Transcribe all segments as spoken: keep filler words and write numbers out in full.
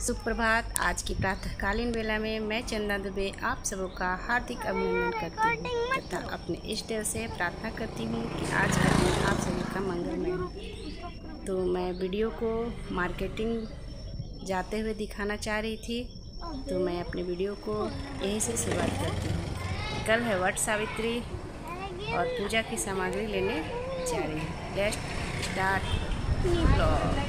सुप्रभात। आज की प्रातःकालीन वेला में मैं चंदा दुबे आप सबों का हार्दिक अभिनंदन करती हूँ तथा अपने इष्ट देव से प्रार्थना करती हूँ कि आज का दिन आप सभी का मंगलमय हो। तो मैं वीडियो को मार्केटिंग जाते हुए दिखाना चाह रही थी, तो मैं अपने वीडियो को यहीं से शुरुआत करती हूँ। कल है वट सावित्री और पूजा की सामग्री लेने जा रही हूँ। Let's start new blog.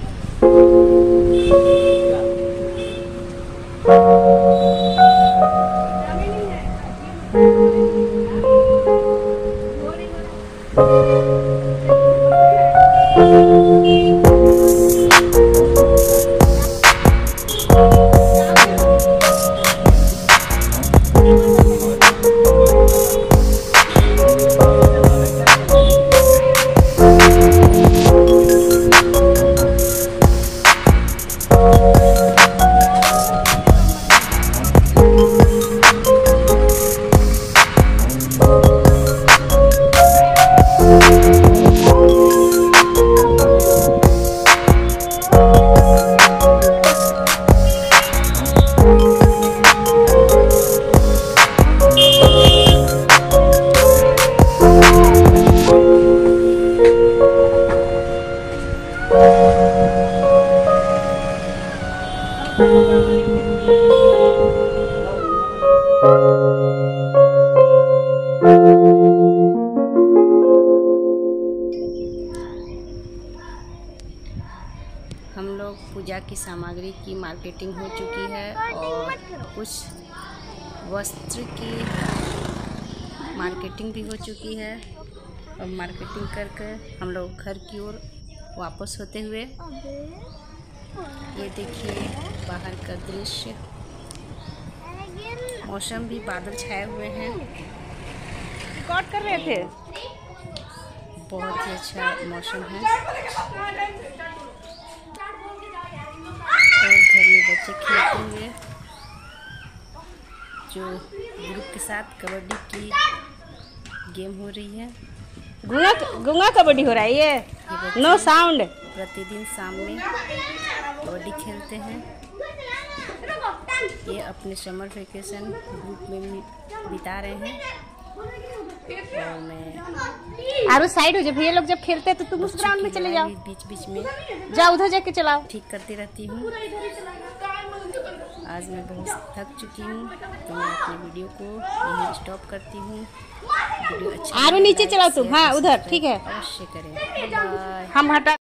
हम लोग पूजा की सामग्री की मार्केटिंग हो चुकी है और कुछ वस्त्र की मार्केटिंग भी हो चुकी है। और मार्केटिंग करके हम लोग घर की ओर वापस होते हुए, ये देखिए बाहर का दृश्य, मौसम भी बादल छाए हुए हैं। रिकॉर्ड कर रहे थे, बहुत ही अच्छा मौसम है और घर में बच्चे खेलते हुए जो ग्रुप के साथ कबड्डी की गेम हो रही है। गुंगा गुंगा कबड्डी हो रहा है। ये, ये नो साउंड। प्रतिदिन शाम में कबड्डी खेलते हैं। ये अपने समर वेकेशन ग्रुप में बिता रहे हैं और मैं आरो साइड हो जा भैया, लोग जब खेलते हैं तो तुम उस ग्राउंड में चले जाओ, बीच बीच में जाओ उधर जाके चलाओ। ठीक करती रहती हूँ। आज मैं बहुत थक चुकी हूँ, तो मैं अपने वीडियो को यहीं स्टॉप करती हूँ। वीडियो अच्छा आरो नीचे चलाओ तुम, हाँ उधर, ठीक है, अवश्य करें। बाय। हम हटा